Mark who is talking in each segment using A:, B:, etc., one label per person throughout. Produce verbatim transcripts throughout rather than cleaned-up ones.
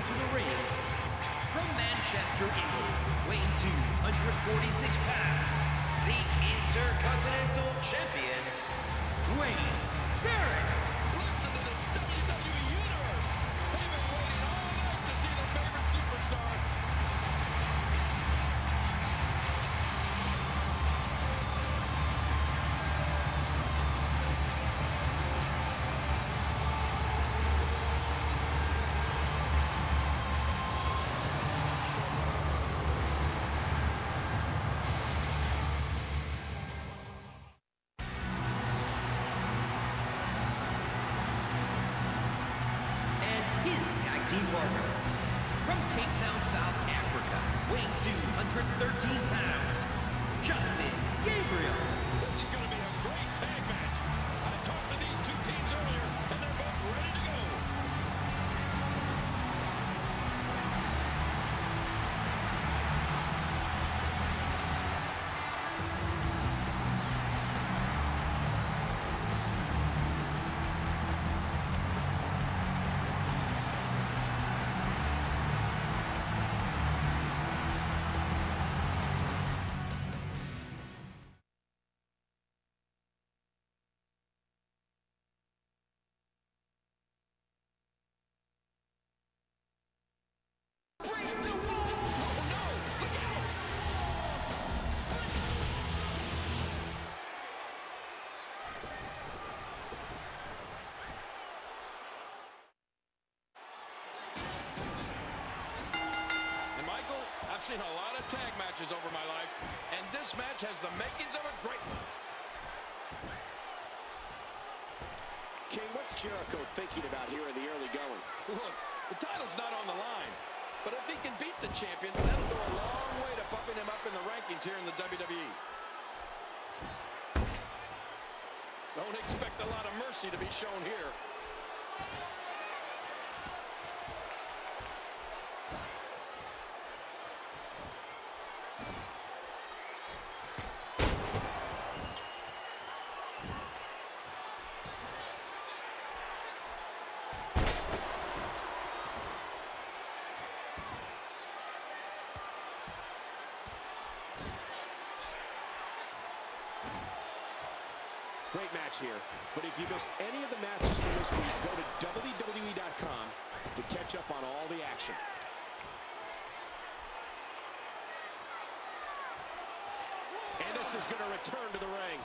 A: to the ring. From Manchester, England, weighing two hundred forty-six pounds, the Intercontinental Champion, Wayne Barrett.
B: Listen to this W W E Universe. They've been waiting all night to see their favorite superstar.
A: Team partner. From Cape Town, South Africa, weighing two hundred thirteen pounds, Justin Gabriel.
B: This is going to be a great tag match. I talked to these two teams earlier, and they're both ready to go. I've seen a lot of tag matches over my life, and this match has the makings of a great one.
C: King, what's Jericho thinking about here in the early going?
B: Look, the title's not on the line, but if he can beat the champion, that'll go a long way to bumping him up in the rankings here in the W W E. Don't expect a lot of mercy to be shown here.
C: Great match here, but if you missed any of the matches from this week, go to W W E dot com to catch up on all the action. And this is going to return to the ring.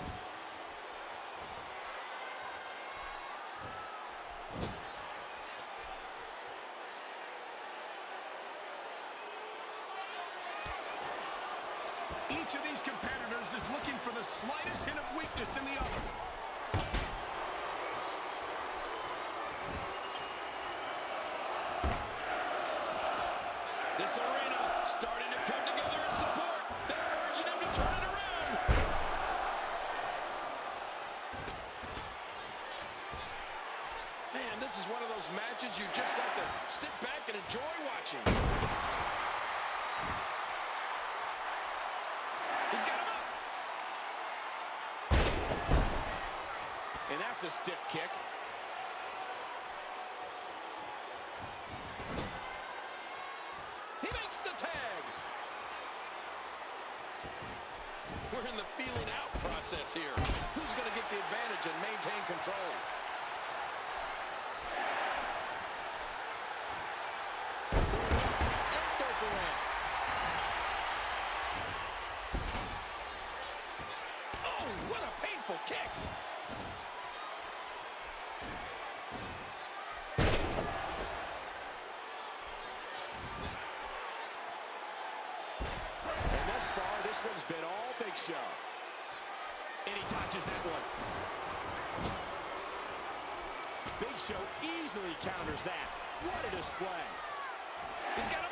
D: Each of these competitors is looking for the slightest hint of weakness in the other.
B: This arena starting to come together in support. They're urging him to turn it around. Man, this is one of those matches you just like to sit back and enjoy watching. He's got him up. And that's a stiff kick. He makes the tag. We're in the feeling out process here. Who's going to get the advantage and maintain control? Kick.
C: And thus far, this one's been all Big Show. And he dodges that one. Big Show easily counters that. What a display.
B: He's got him up.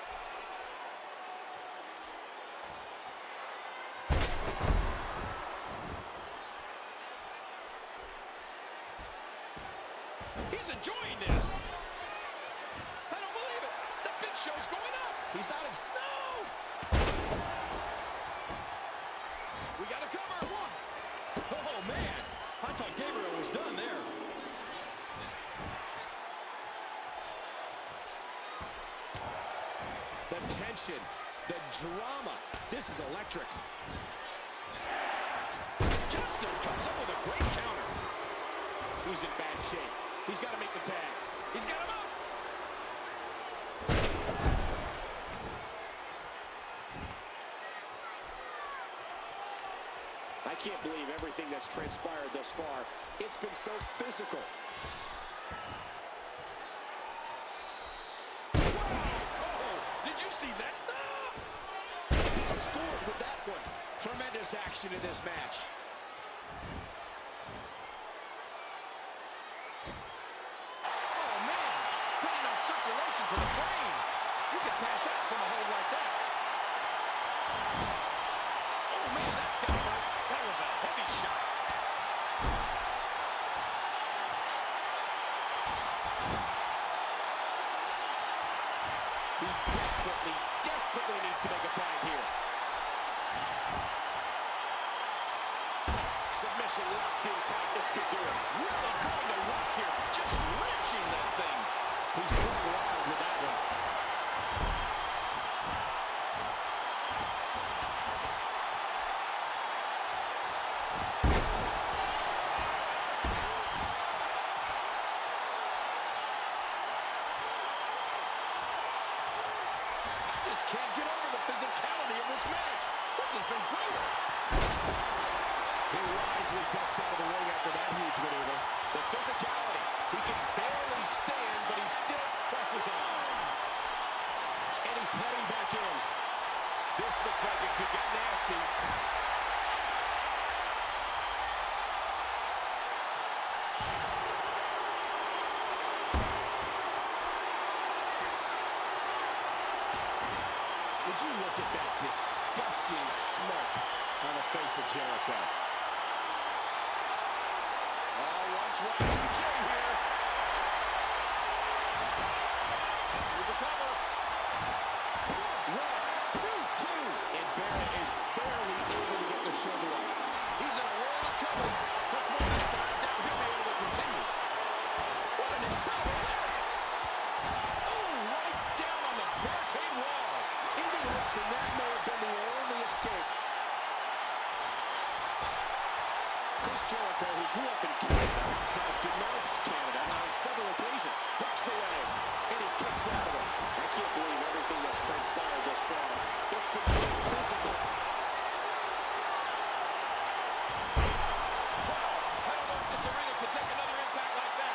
B: He's enjoying this. I don't believe it. The Big Show's going up.
C: He's not ex-
B: No! We got to cover. One. Oh, man. I thought Gabriel was done there.
C: tension, the drama. This is electric.
B: Justin comes up with a great counter.
C: He's in bad shape. He's got to make the tag.
B: He's got him up.
C: I can't believe everything that's transpired thus far. It's been so physical.
B: Did you see that?
C: He scored with that one. Tremendous action in this match.
B: Oh, man. Putting on circulation for the brain. You could pass out from a hold like that. Oh, man, that's got to hurt. That was a heavy shot.
C: He desperately, desperately needs to make a tag here. Submission locked in tight. This could do it.
B: Really going to work here. Just wrenching that thing.
C: He swung wild with that one.
B: Can't get over the physicality of this match. This has been brutal.
C: He wisely ducks out of the ring after that huge maneuver. The physicality. He can barely stand, but he still presses on. And he's heading back in. This looks like it could get nasty. Would you look at that disgusting smirk on the face of Jericho?
B: Oh, watch Y two J here. Here's a cover.
C: One, two, two. And Barrett is barely able to get the shoulder up.
B: He's in a world of trouble. Let's move this side down. He'll be able to continue. What an incredible lariat. Oh, right down on the barricade wall.
C: Either works, and that may have been the only escape. Chris Jericho, who grew up in Canada, has denounced Canada on several occasions. Hooks the leg, and he kicks out of it. I can't believe everything that's transpired thus far. It's been so physical.
B: Wow, I don't know if this arena could take another impact like that.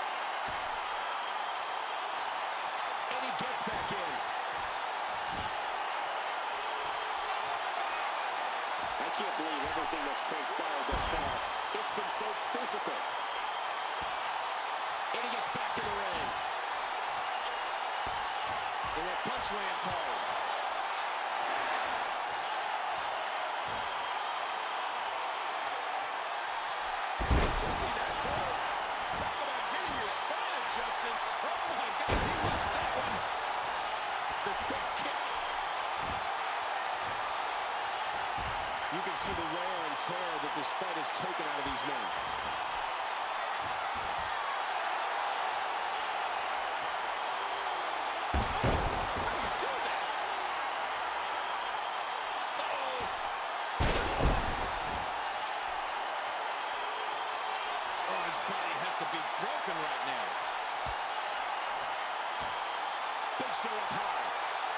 C: And he gets back in. I can't believe everything that's transpired thus far. It's been so physical. And he gets back in the ring. And that punch lands hard.
B: Did you see that goal? Talk about getting your spine adjusted. Oh, my God, he whipped that one. The quick kick.
C: You can see the wear and tear that this fight has taken out of these men.
B: How do you do that? Uh-oh. Oh, his body has to be broken right now.
C: Big Show up high.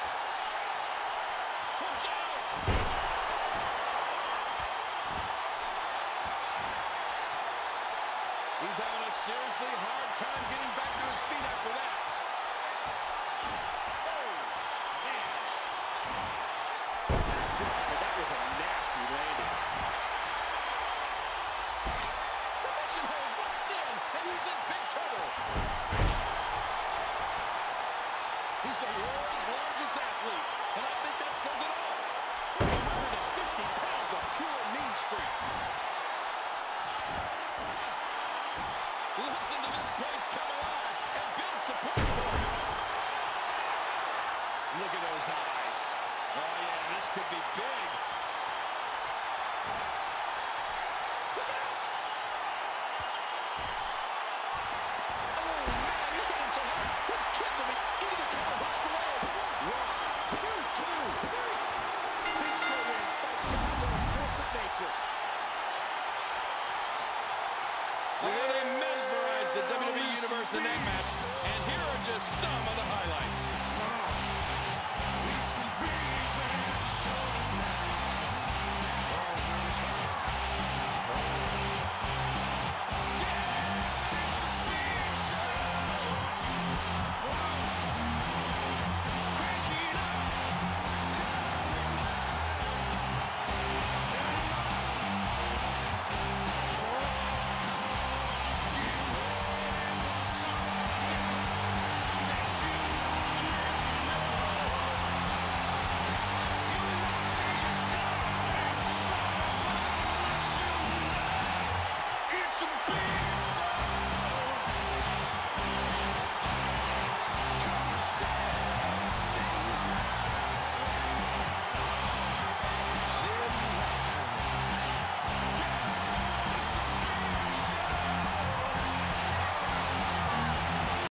B: Watch out! He's having a seriously hard time getting back to his feet after that. Oh, man.
C: But that was a nasty landing.
B: Submission holds locked in, and he's in big trouble. He's the world's largest athlete, and I think that says it all. one hundred fifty pounds of pure mean streak. Listen to this place come alive and build support for him. Look at those eyes. Oh, yeah, this could be big. Look out! Oh, man, you're getting so hard. Those kids will be into the cover. Hooks the leg. One, two. the net match, and here are just some of the highlights.